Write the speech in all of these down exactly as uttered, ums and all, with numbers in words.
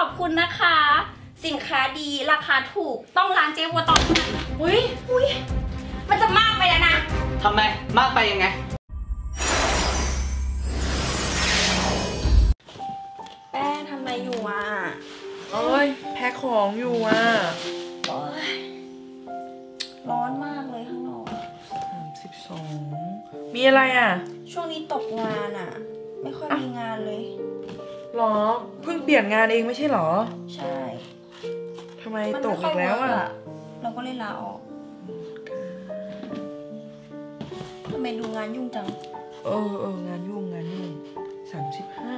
อบคุณนะคะสินค้าดีราคาถูกต้องร้านเจ๊บัวตองอุ้ยอุ้ยมันจะมากไปแล้วนะทำไมมากไปยังไงแป้งทำอะไรอยู่อ่ะเอ้ยแพ็คของอยู่อ่ะโอ้ยร้อนมากเลยข้างนอกสามสิบสองมีอะไรอ่ะช่วงนี้ตกงานอ่ะไม่ค่อยมีงานเลยหรอเพิ่งเปลี่ยนงานเองไม่ใช่หรอใช่ทำไมตกอีกแล้วอ่ะเราก็เลยลาออกทำไมดูงานยุ่งจังเออเอองานยุ่งงานยุ่งสามสิบห้า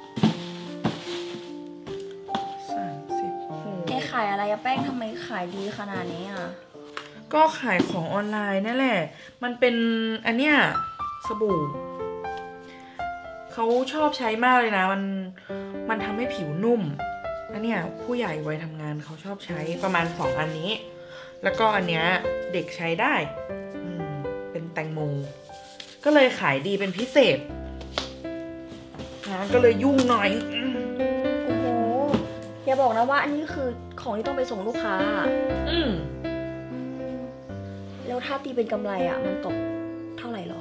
สามสิบแกขายอะไรอะแป้งทำไมขายดีขนาดนี้อ่ะก็ขายของออนไลน์นั่นแหละมันเป็นอันเนี้ยสบู่เขาชอบใช้มากเลยนะมันมันทำให้ผิวนุ่มอันเนี้ยผู้ใหญ่วัยทำงานเขาชอบใช้ประมาณสองอันนี้แล้วก็อันเนี้ยเด็กใช้ได้อืมเป็นแตงโมก็เลยขายดีเป็นพิเศษนะก็เลยยุ่งหน่อยโอ้โหอย่าบอกนะว่าอันนี้คือของที่ต้องไปส่งลูกค้าอืมแล้วถ้าตีเป็นกำไรอ่ะมันตกเท่าไหร่หรอ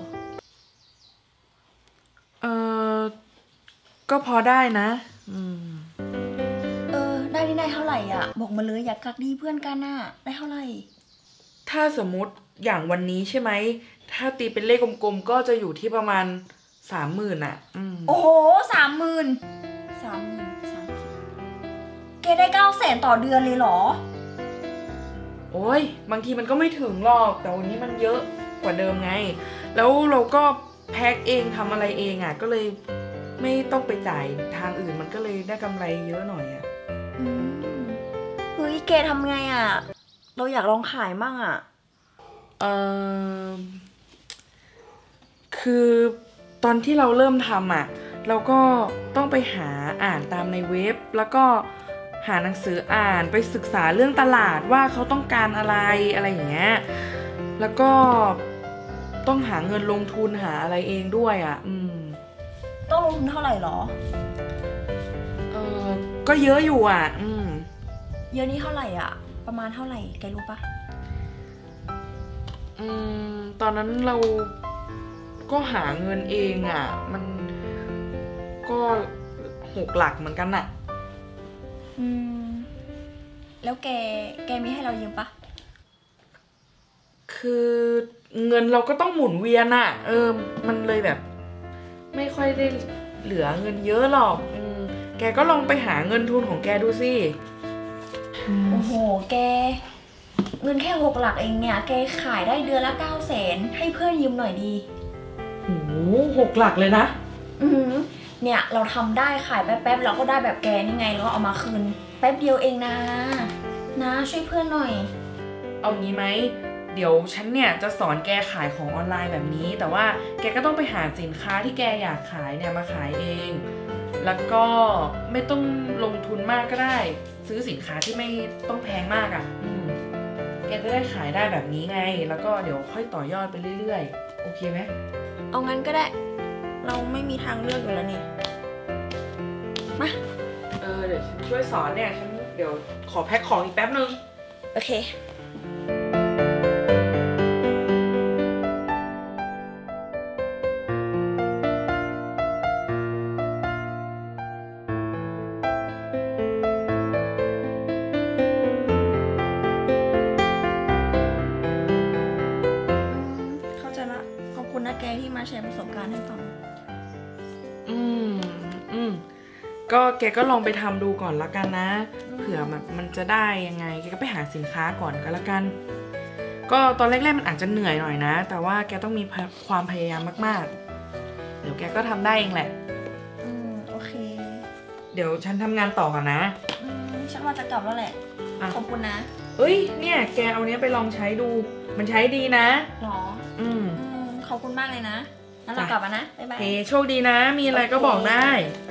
เออก็พอได้นะอืมเออได้นี่ได้เท่าไหร่อ่ะบอกมาเลยอยากกักดีเพื่อนกันน่ะได้เท่าไหร่ถ้าสมมุติอย่างวันนี้ใช่ไหมถ้าตีเป็นเลขกลมๆก็จะอยู่ที่ประมาณสามหมื่นอ่ะอืมโอ้โหสามหมื่นสามหมื่นสามสิบแกได้เก้าแสนต่อเดือนเลยเหรอโอ้ยบางทีมันก็ไม่ถึงหรอกแต่วันนี้มันเยอะกว่าเดิมไงแล้วเราก็แพ็คเองทำอะไรเองอ่ะก็เลยไม่ต้องไปจ่ายทางอื่นมันก็เลยได้กำไรเยอะหน่อยอ่ะอืมเฮ้ยแกทำไงอ่ะเราอยากลองขายมั่งอ่ะเออคือตอนที่เราเริ่มทำอ่ะเราก็ต้องไปหาอ่านตามในเว็บแล้วก็หาหนังสืออ่านไปศึกษาเรื่องตลาดว่าเขาต้องการอะไรอะไรอย่างเงี้ยแล้วก็ต้องหาเงินลงทุนหาอะไรเองด้วยอ่ะอืมต้องลงทุนเท่าไหร่หรอเออก็เยอะอยู่อ่ะอืมเยอะนี่เท่าไหร่อ่ะประมาณเท่าไหร่แกรู้ปะอืมตอนนั้นเราก็หาเงินเองอ่ะมันก็หกหลักเหมือนกันน่ะอืมแล้วแกแกมีให้เรายืมปะคือเงินเราก็ต้องหมุนเวียนอ่ะเออมันเลยแบบไม่ค่อยได้เหลือเงินเยอะหรอกอืมแกก็ลองไปหาเงินทุนของแกดูสิโอ้โหแกเงินแค่หกหลักเองเนี่ยแกขายได้เดือนละเก้าแสนให้เพื่อนยืมหน่อยดีโอ้โหหกหลักเลยนะอือเนี่ยเราทำได้ขายแป๊บๆเราก็ได้แบบแกนี่ไงแล้วเอามาคืนแป๊บเดียวเองนะนะช่วยเพื่อนหน่อยเอางี้ไหมเดี๋ยวฉันเนี่ยจะสอนแกขายของออนไลน์แบบนี้แต่ว่าแกก็ต้องไปหาสินค้าที่แกอยากขายเนี่ยมาขายเองแล้วก็ไม่ต้องลงทุนมากก็ได้ซื้อสินค้าที่ไม่ต้องแพงมากอ่ะอืมแกจะได้ขายได้แบบนี้ไงแล้วก็เดี๋ยวค่อยต่อยอดไปเรื่อยๆโอเคไหมเอางั้นก็ได้เราไม่มีทางเลือกอยู่แล้วนี่มาเออเดี๋ยวฉันช่วยสอนเนี่ยฉันเดี๋ยวขอแพ็คของอีกแป๊บนึงโอเคคุณนะแกที่มาแชร์ประสบการณ์ให้ฟังอืมอืมก็แกก็ลองไปทำดูก่อนละกันนะเผื่อแบบมันจะได้ยังไงแกก็ไปหาสินค้าก่อนก็แล้วกันก็ตอนแรกๆมันอาจจะเหนื่อยหน่อยนะแต่ว่าแกต้องมีความพยายามมากๆเดี๋ยวแกก็ทำได้เองแหละอืมโอเคเดี๋ยวฉันทำงานต่อก่อนนะอืมฉันว่าจะกลับแล้วแหละขอบคุณนะเอ้ยเนี่ยแกเอาเนี้ยไปลองใช้ดูมันใช้ดีนะหรออืมขอบคุณมากเลยนะงั้นเรากลับมานะบ๊ายบายโอเคโชคดีนะมีอะไรก็บอกได้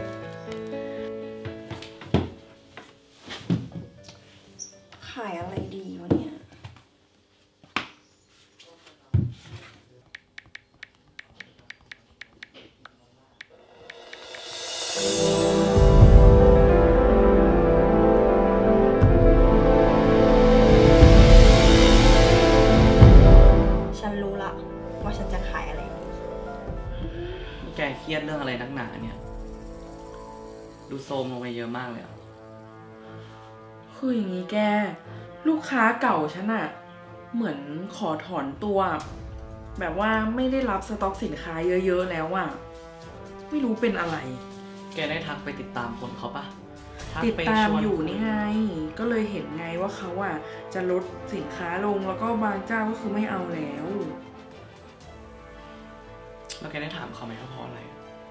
ขายอะไรดีวะเนี่ยเดูโซมลงไปเยอะมากเลยอะคืออย่างนี้แกลูกค้าเก่าฉันอะเหมือนขอถอนตัวแบบว่าไม่ได้รับสต็อกสินค้าเยอะๆแล้วอะไม่รู้เป็นอะไรแกได้ทักไปติดตามคนเขาปะติดตามอยู่นี่ไงก็เลยเห็นไงว่าเขาอะจะลดสินค้าลงแล้วก็บางเจ้าก็คือไม่เอาแล้วแล้วแกได้ถามเขาไหมเขาเพราะอะไร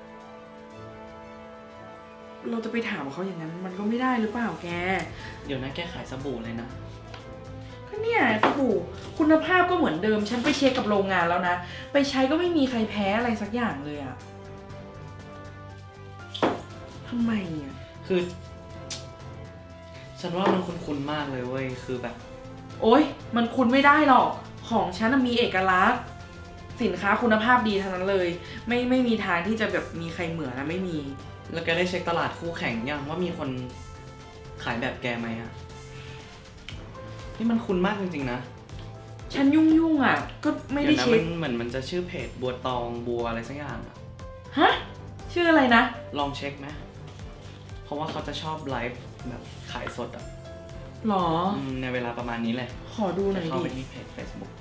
เราจะไปถามเขาอย่างนั้นมันก็ไม่ได้หรือเปล่าแกเดี๋ยวนะแกขายสบู่เลยนะก็เนี่ยสบู่คุณภาพก็เหมือนเดิมฉันไปเช็คกับโรงงานแล้วนะไปใช้ก็ไม่มีใครแพ้อะไรสักอย่างเลยอะทำไมอะคือฉันว่ามันคุ้นๆมากเลยเว้ยคือแบบโอ๊ยมันคุ้นไม่ได้หรอกของฉันมีเอกลักษณ์สินค้าคุณภาพดีทั้งนั้นเลยไม่ไม่มีทางที่จะแบบมีใครเหมือนนะไม่มีแล้วแกได้เช็คตลาดคู่แข่งยังว่ามีคนขายแบบแกไหมอะนี่มันคุ้นมากจริงๆนะฉันยุ่งยุ่งอ่ะก็ไม่ได้เช็คเหมือนมันจะชื่อเพจบัวตองบัวอะไรสักอย่างอะฮะชื่ออะไรนะลองเช็คไหมเพราะว่าเขาจะชอบไลฟ์แบบขายสดอ่ะหรอในเวลาประมาณนี้เลยขอดูหน่อยดิเข้าไปที่เพจ Facebook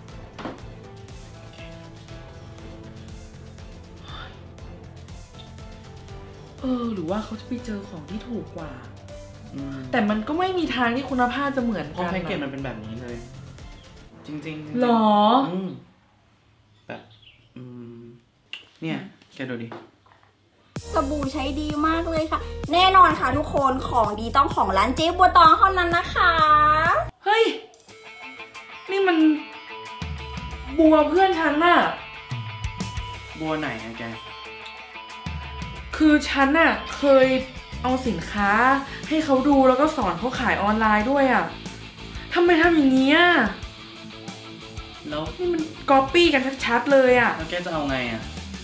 เออหรือว่าเขาจะไปเจอของที่ถูกกว่าแต่มันก็ไม่มีทางที่คุณภาพจะเหมือนกันเพราะแพ็กเกจมันเป็นแบบนี้เลยจริงๆหรอแบบเนี่ยแกดูดิสบู่ใช้ดีมากเลยค่ะแน่นอนค่ะทุกคนของดีต้องของร้านเจ๊บัวตองเท่านั้นนะคะเฮ้ยนี่มันบัวเพื่อนฉันน่ะบัวไหนอะแกคือฉันน่ะเคยเอาสินค้าให้เขาดูแล้วก็สอนเขาขายออนไลน์ด้วยอะทำไมทำอย่างนี้อ่ะแล้วนี่มันก๊อปปี้กันชัดๆเลยอะแล้วแกจะเอาไงอะ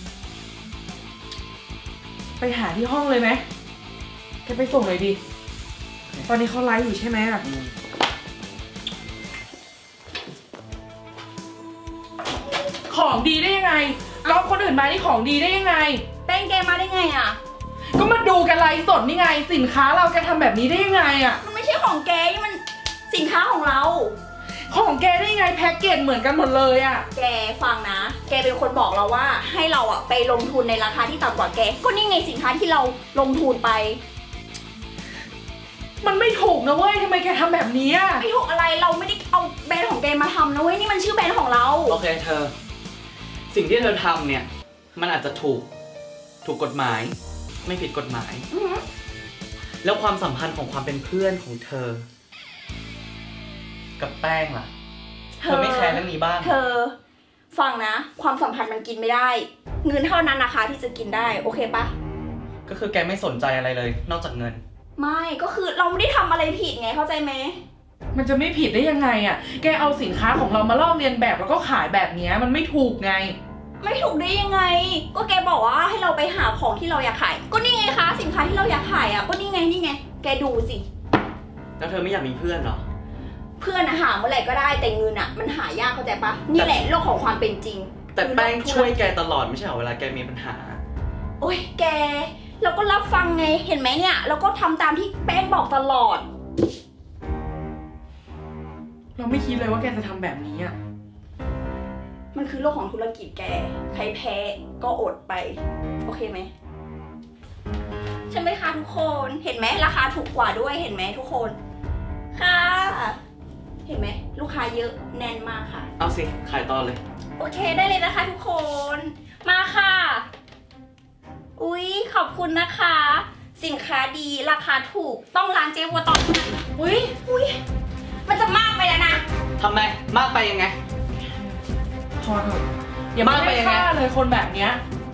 ไปหาที่ห้องเลยไหมแกไปส่งเลยดิตอนนี้เขาไลฟ์อยู่ใช่ไหมอ่ะของดีได้ยังไงก๊อปคนอื่นมานี่ของดีได้ยังไงแป้งแกมาได้ไงอ่ะก็มาดูกันไลฟ์สดนี่ไงสินค้าเราแกทำแบบนี้ได้ยังไงอ่ะมันไม่ใช่ของแกนี่มันสินค้าของเราของแกได้ยังไงแพ็กเกจเหมือนกันหมดเลยอ่ะแกฟังนะแกเป็นคนบอกเราว่าให้เราอ่ะไปลงทุนในราคาที่ต่ำกว่าแกก็นี่ไงสินค้าที่เราลงทุนไปมันไม่ถูกนะเว้ยทำไมแกทำแบบนี้อ่ะไม่ถูกอะไรเราไม่ได้เอาแบรนด์ของแกมาทำนะเว้ยนี่มันชื่อแบรนด์ของเราโอเคเธอสิ่งที่เธอทำเนี่ยมันอาจจะถูกถูกกฎหมายไม่ผิดกฎหมายแล้วความสัมพันธ์ของความเป็นเพื่อนของเธอกับแป้งล่ะเธอไม่แคร์เรื่องนี้บ้างเธอฟังนะความสัมพันธ์มันกินไม่ได้เงินเท่านั้นนะคะที่จะกินได้โอเคปะก็คือแกไม่สนใจอะไรเลยนอกจากเงินไม่ก็คือเราไม่ได้ทำอะไรผิดไงเข้าใจไหมมันจะไม่ผิดได้ยังไงอ่ะแกเอาสินค้าของเรามาลอกเลียนแบบแล้วก็ขายแบบนี้มันไม่ถูกไงไม่ถูกได้ยังไงก็แกบอกว่าให้เราไปหาของที่เราอยากขายก็นี่ไงคะสินค้าที่เราอยากขายอ่ะก็นี่ไงนี่ไงแกดูสิแล้วเธอไม่อยากมีเพื่อนหรอเพื่อนหาเมื่อไหร่ก็ได้แต่เงินอ่ะมันหายากเข้าใจปะนี่แหละโลกของความเป็นจริงแต่แป้งช่วยแกตลอดไม่ใช่เหรอเวลาแกมีปัญหาโอ๊ยแกเราก็รับฟังไงเห็นไหมเนี่ยเราก็ทำตามที่แป้งบอกตลอดเราไม่คิดเลยว่าแกจะทำแบบนี้อ่ะมันคือโลกของธุรกิจแกใครแพ้ก็อดไปโอเคไหมใช่ไหมคะทุกคนเห็นไหมราคาถูกกว่าด้วยเห็นไหมทุกคนค่ะเห็นไหมลูกค้าเยอะแน่นมากค่ะเอาสิขายต่อเลยโอเคได้เลยนะคะทุกคนมาค่ะอุ๊ยขอบคุณนะคะสินค้าดีราคาถูกต้องร้านเจ๊บัวตองนะอุ๊ยอุ๊ยมันจะมากไปแล้วนะทำไมมากไปยังไงพอเถอะอย่ามากไปยังไงเลยคนแบบเนี้ย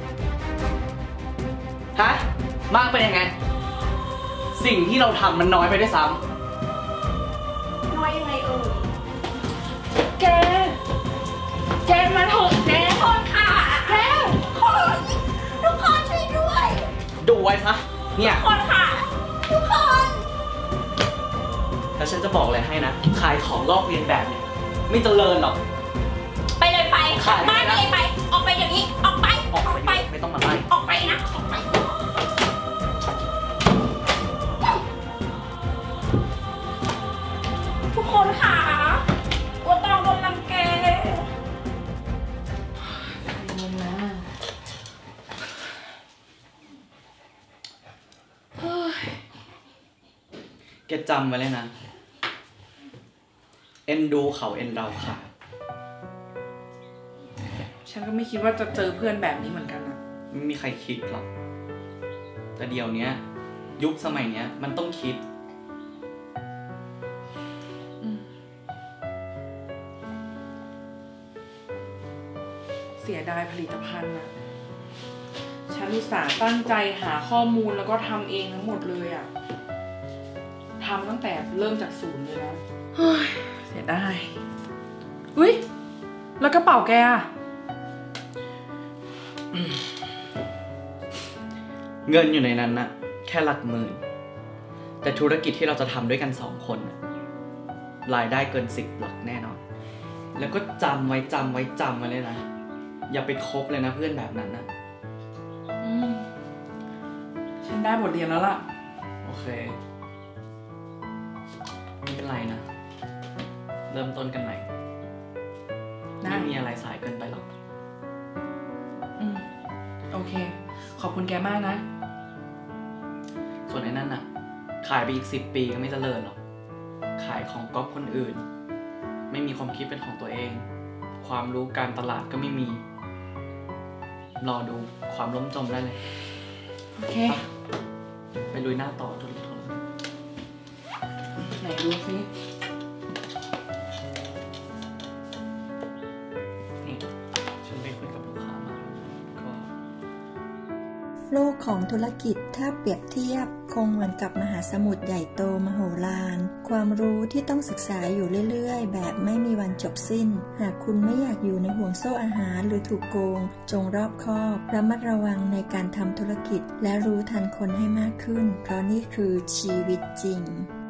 ฮะมากไปยังไงสิ่งที่เราทำมันน้อยไปด้วยซ้ำน้อยยังไงเออแกแกมาเถอะแกคนค่ะแกคนทุกคนช่วยด้วยดูไว้ซะเนี่ยคนค่ะทุกคนแล้วฉันจะบอกอะไรให้นะขายของลอกเลียนแบบเนี่ยไม่เจริญหรอกไปเลยไปไม่ไปเลยไปออกไปอย่างนี้ออกไปออกไปไม่ต้องมาไล่ออกไปนะออกไปกจำไว้เลยนะ เอ็นดูเขาเอ็นเราค่ะฉันก็ไม่คิดว่าจะเจอเพื่อนแบบนี้เหมือนกันนะไม่มีใครคิดหรอก แต่เดี๋ยวนี้ยุคสมัยเนี้ยมันต้องคิดเสียดายผลิตภัณฑ์อะฉันอุตส่าห์ตั้งใจหาข้อมูลแล้วก็ทำเองทั้งหมดเลยอะทำตั้งแต่เริ่มจากศูนย์เลยนะเฮ้ยเสียดายอุ้ยแล้วกระเป๋าแกอะเงินอยู่ในนั้นนะแค่หลักหมื่น แต่ธุรกิจที่เราจะทำด้วยกันสองคนน่ะรายได้เกินสิบหลักแน่นอน แล้วก็จำไว้จำไว้จำไว้เลยนะ อย่าไปคบเลยนะเพื่อนแบบนั้นนะอืมฉันได้บทเรียนแล้วล่ะโอเค ไม่เป็นไรนะ เริ่มต้นกันใหม่ได้ไม่มีอะไรสายเกินไปหรอกอืมโอเค ขอบคุณแกมากนะส่วนไอ้นั่นน่ะ ขายไปอีกสิบปีก็ไม่เจริญหรอก ขายของก๊อปคนอื่น ไม่มีความคิดเป็นของตัวเอง ความรู้การตลาดก็ไม่มี รอดูความล้มจมได้เลยโอเคไปลุยหน้าต่อธุรกิจของเราไหนดูซินี่ฉันไปคุยกับลูกค้ามาก็โลกของธุรกิจถ้าเปรียบเทียบคงเหมือนกับมหาสมุทรใหญ่โตมโหฬารความรู้ที่ต้องศึกษาอยู่เรื่อยๆแบบไม่มีวันจบสิ้นหากคุณไม่อยากอยู่ในห่วงโซ่อาหารหรือถูกโกงจงรอบคอบระมัดระวังในการทำธุรกิจและรู้ทันคนให้มากขึ้นเพราะนี่คือชีวิตจริง